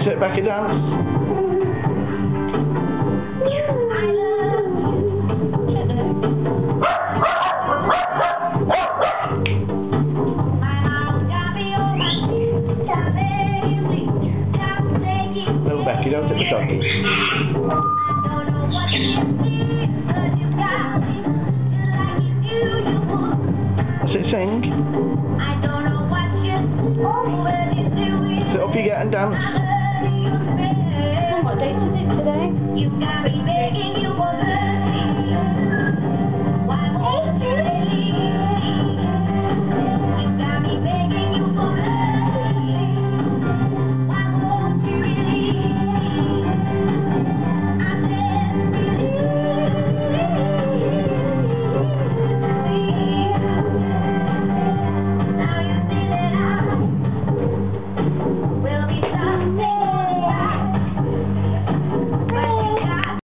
Sit back and dance. No, Becky, don't hit the doggy. Does it sing? Sit up you get and dance. What date is it today?